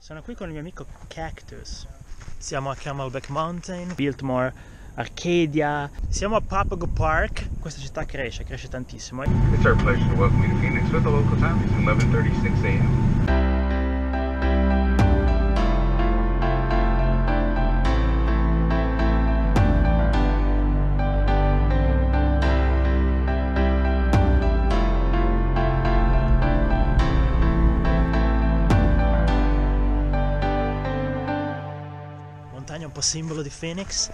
Sono qui con il mio amico Cactus. Siamo a Camelback Mountain, Biltmore, Arcadia. Siamo a Papago Park. Questa città cresce tantissimo. It's our pleasure to welcome you to Phoenix with the local time. It's 11:36 a.m. Montagna un po' simbolo di Phoenix.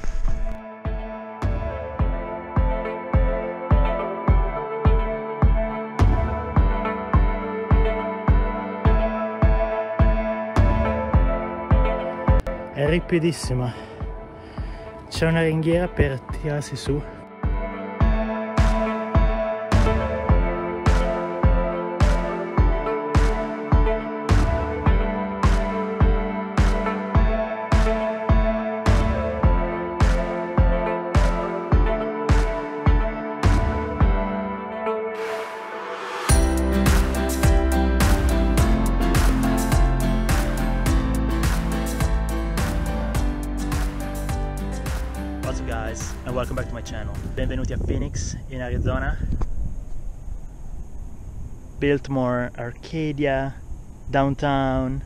È ripidissima, c'è una ringhiera per tirarsi su. What's up guys, and welcome back to my channel. Benvenuti a Phoenix in Arizona. Biltmore, Arcadia, Downtown,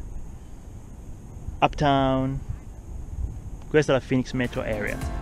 Uptown. Questa è la Phoenix Metro Area.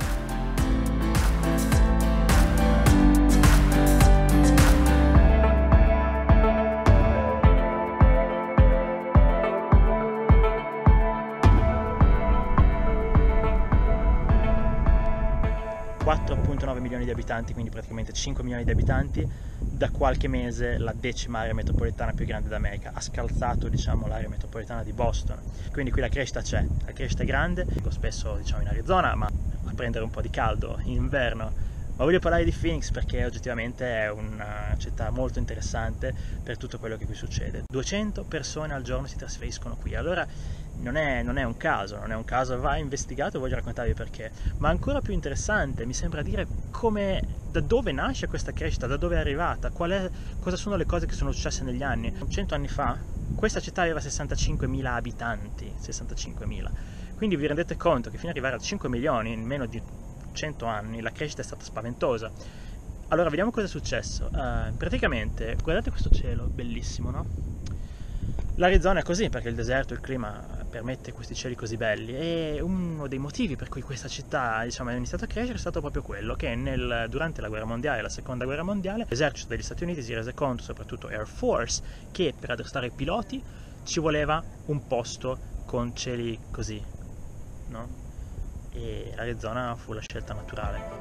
4,9 milioni di abitanti, quindi praticamente 5 milioni di abitanti. Da qualche mese la 10ª area metropolitana più grande d'America, ha scalzato, diciamo, l'area metropolitana di Boston. Quindi qui la crescita c'è, la crescita è grande. Dico spesso, diciamo, in Arizona, ma a prendere un po' di caldo in inverno. Ma voglio parlare di Phoenix perché oggettivamente è una città molto interessante per tutto quello che qui succede. 200 persone al giorno si trasferiscono qui, allora non è un caso, va investigato e voglio raccontarvi perché. Ma ancora più interessante mi sembra dire da dove nasce questa crescita, da dove è arrivata, cosa sono le cose che sono successe negli anni. 100 anni fa questa città aveva 65.000 abitanti, 65.000. Quindi vi rendete conto che fino ad arrivare a 5 milioni in meno di 100 anni la crescita è stata spaventosa. Allora vediamo cosa è successo. Praticamente guardate questo cielo bellissimo, no? L'Arizona è così perché il deserto, il clima permette questi cieli così belli, e uno dei motivi per cui questa città, diciamo, è iniziata a crescere è stato proprio quello che durante la guerra mondiale, la seconda guerra mondiale, l'esercito degli Stati Uniti si rese conto, soprattutto Air Force, che per addestrare i piloti ci voleva un posto con cieli così, no? E l'Arizona fu la scelta naturale.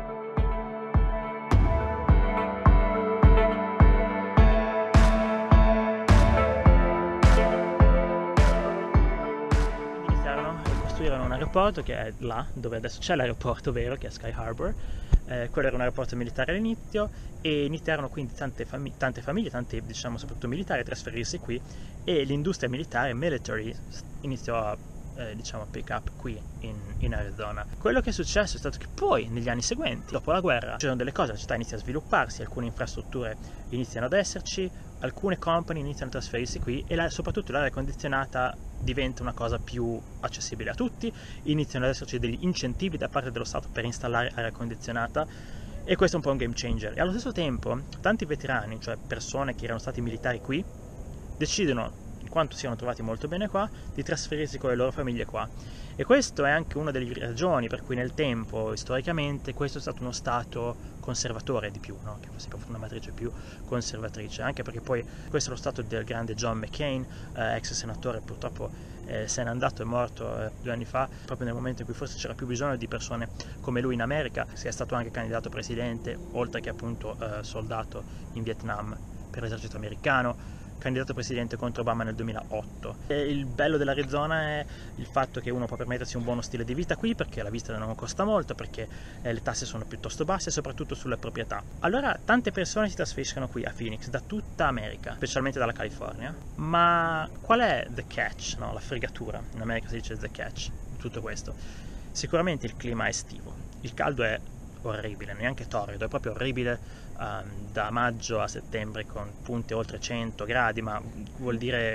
Iniziarono a costruire un aeroporto che è là, dove adesso c'è l'aeroporto vero, che è Sky Harbor. Quello era un aeroporto militare all'inizio, e iniziarono quindi tante famiglie, tanti, diciamo, soprattutto militari, a trasferirsi qui, e l'industria military iniziò a diciamo pick up qui in Arizona. Quello che è successo è stato che poi negli anni seguenti, dopo la guerra, c'erano delle cose, la città inizia a svilupparsi, alcune infrastrutture iniziano ad esserci, alcune company iniziano a trasferirsi qui, e soprattutto l'aria condizionata diventa una cosa più accessibile a tutti, iniziano ad esserci degli incentivi da parte dello Stato per installare aria condizionata, e questo è un po' un game changer. E allo stesso tempo tanti veterani, cioè persone che erano stati militari qui, decidono, in quanto si erano trovati molto bene qua, di trasferirsi con le loro famiglie qua. E questo è anche una delle ragioni per cui nel tempo, storicamente, questo è stato uno stato conservatore di più, no? Che fosse proprio una matrice più conservatrice, anche perché poi questo è lo stato del grande John McCain, ex senatore, purtroppo se n'è andato, è morto 2 anni fa, proprio nel momento in cui forse c'era più bisogno di persone come lui in America. Si è stato anche candidato presidente, oltre che appunto soldato in Vietnam per l'esercito americano, candidato presidente contro Obama nel 2008. E il bello dell'Arizona è il fatto che uno può permettersi un buono stile di vita qui, perché la vita non costa molto, perché le tasse sono piuttosto basse, soprattutto sulle proprietà. Allora tante persone si trasferiscono qui a Phoenix da tutta America, specialmente dalla California. Ma qual è the catch, no? La fregatura, in America si dice the catch di tutto questo. Sicuramente il clima estivo, il caldo è orribile, neanche torrido, è proprio orribile, da maggio a settembre con punte oltre 100 gradi, ma vuol dire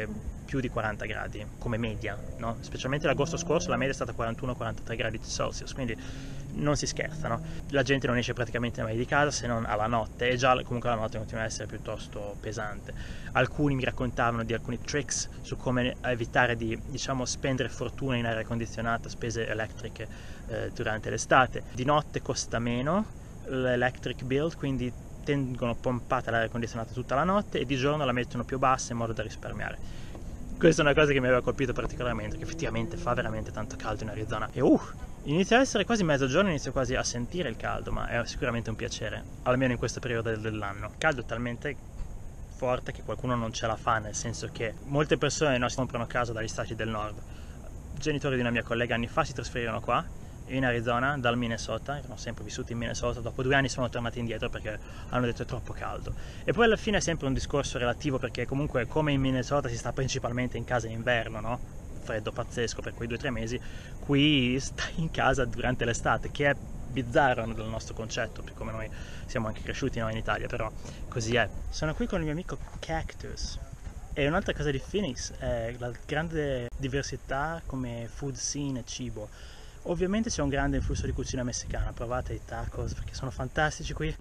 più di 40 gradi come media, no? Specialmente l'agosto scorso la media è stata 41-43 gradi Celsius, quindi non si scherza, no? La gente non esce praticamente mai di casa se non alla notte, e già comunque la notte continua ad essere piuttosto pesante. Alcuni mi raccontavano di alcuni tricks su come evitare di, diciamo, spendere fortuna in aria condizionata, spese elettriche durante l'estate. Di notte costa meno l'electric bill, quindi tengono pompata l'aria condizionata tutta la notte, e di giorno la mettono più bassa in modo da risparmiare. Questa è una cosa che mi aveva colpito particolarmente, che effettivamente fa veramente tanto caldo in Arizona. E inizia a essere quasi mezzogiorno, inizio quasi a sentire il caldo, ma è sicuramente un piacere, almeno in questo periodo dell'anno. Il caldo è talmente forte che qualcuno non ce la fa, nel senso che molte persone si comprano casa dagli stati del nord. I genitori di una mia collega anni fa si trasferirono qua in Arizona dal Minnesota, erano sempre vissuti in Minnesota, dopo 2 anni sono tornati indietro perché hanno detto è troppo caldo. E poi alla fine è sempre un discorso relativo, perché comunque come in Minnesota si sta principalmente in casa in inverno, no? Freddo pazzesco per quei 2-3 mesi, qui stai in casa durante l'estate, che è bizzarro nel nostro concetto, per come noi siamo anche cresciuti noi in Italia, però così è. Sono qui con il mio amico Cactus. E un'altra cosa di Phoenix è la grande diversità come food scene e cibo. Ovviamente c'è un grande influsso di cucina messicana, provate i tacos perché sono fantastici qui.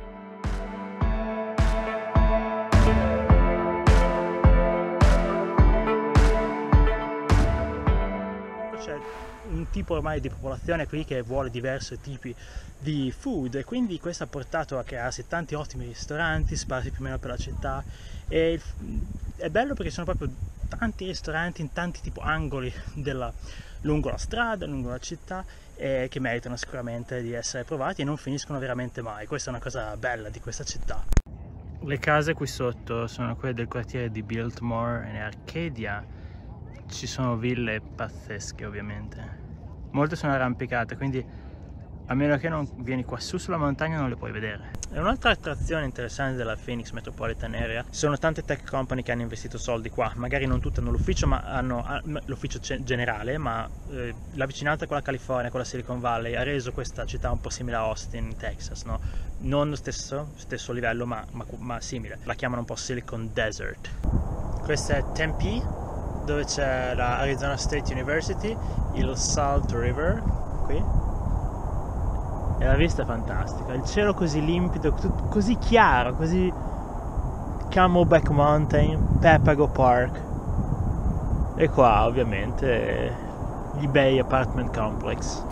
C'è un tipo ormai di popolazione qui che vuole diversi tipi di food, e quindi questo ha portato a crearsi tanti ottimi ristoranti sparsi più o meno per la città, e è bello perché sono proprio tanti ristoranti in tanti tipo angoli lungo la strada, lungo la città, che meritano sicuramente di essere provati e non finiscono veramente mai. Questa è una cosa bella di questa città. Le case qui sotto sono quelle del quartiere di Biltmore e Arcadia. Ci sono ville pazzesche ovviamente. Molte sono arrampicate, quindi a meno che non vieni qua su sulla montagna non le puoi vedere. E un'altra attrazione interessante della Phoenix Metropolitan Area sono tante tech company che hanno investito soldi qua. Magari non tutte hanno l'ufficio, ma hanno l'ufficio generale, ma la vicinanza con la California, con la Silicon Valley, ha reso questa città un po' simile a Austin in Texas, no? Non lo stesso livello, ma simile. La chiamano un po' Silicon Desert. Questa è Tempe, dove c'è la Arizona State University, il Salt River qui. E la vista è fantastica, il cielo così limpido, così chiaro, così Camelback Mountain, Papago Park, e qua ovviamente gli Bay Apartment Complex.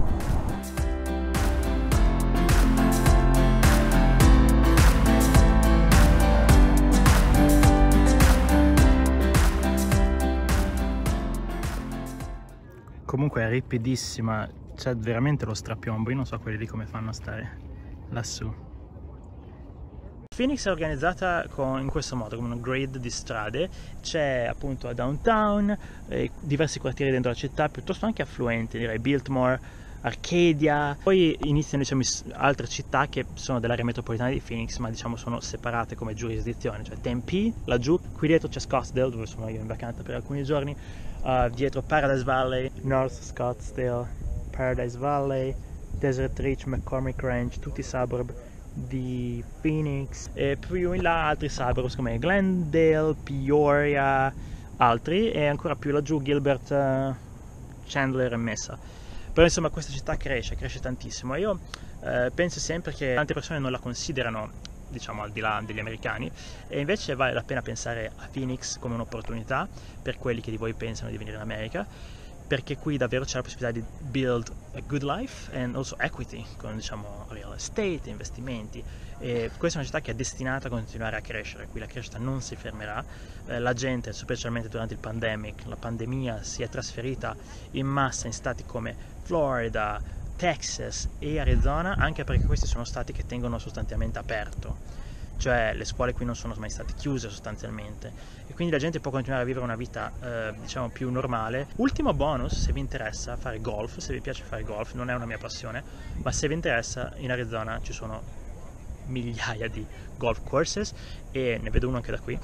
Comunque è ripidissima. C'è veramente lo strapiombo, io non so quelli lì come fanno a stare lassù. Phoenix è organizzata in questo modo, come un grid di strade. C'è appunto a downtown, diversi quartieri dentro la città, piuttosto anche affluenti, direi Biltmore, Arcadia. Poi iniziano, diciamo, altre città che sono dell'area metropolitana di Phoenix, ma diciamo sono separate come giurisdizione, cioè Tempe, laggiù, qui dietro c'è Scottsdale, dove sono io in vacanza per alcuni giorni, dietro Paradise Valley, North Scottsdale, Paradise Valley, Desert Ridge, McCormick Ranch, tutti i suburb di Phoenix, e più in là altri suburb come Glendale, Peoria, altri, e ancora più laggiù Gilbert, Chandler e Mesa. Però insomma questa città cresce tantissimo. Io penso sempre che tante persone non la considerano, diciamo, al di là degli americani, e invece vale la pena pensare a Phoenix come un'opportunità per quelli che di voi pensano di venire in America, perché qui davvero c'è la possibilità di build a good life and also equity, con, diciamo, real estate, investimenti, e questa è una città che è destinata a continuare a crescere. Qui la crescita non si fermerà. La gente, specialmente durante la pandemia, si è trasferita in massa in stati come Florida, Texas e Arizona, anche perché questi sono stati che tengono sostanzialmente aperto. Cioè le scuole qui non sono mai state chiuse sostanzialmente, e quindi la gente può continuare a vivere una vita diciamo più normale. Ultimo bonus, se vi interessa fare golf, se vi piace fare golf, non è una mia passione, ma se vi interessa, in Arizona ci sono migliaia di golf courses, e ne vedo uno anche da qui.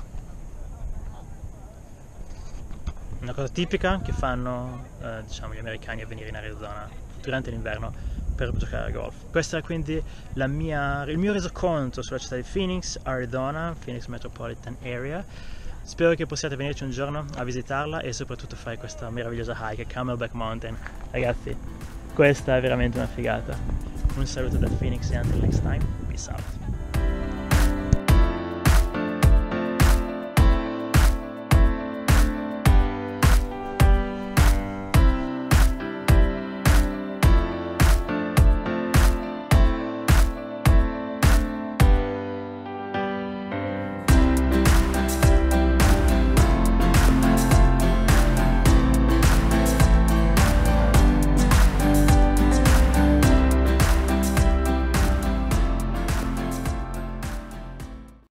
Una cosa tipica che fanno diciamo gli americani a venire in Arizona durante l'inverno per giocare a golf. Questo è quindi il mio resoconto sulla città di Phoenix, Arizona, Phoenix Metropolitan Area. Spero che possiate venirci un giorno a visitarla e soprattutto fare questa meravigliosa hike a Camelback Mountain. Ragazzi, questa è veramente una figata. Un saluto da Phoenix e until next time, peace out.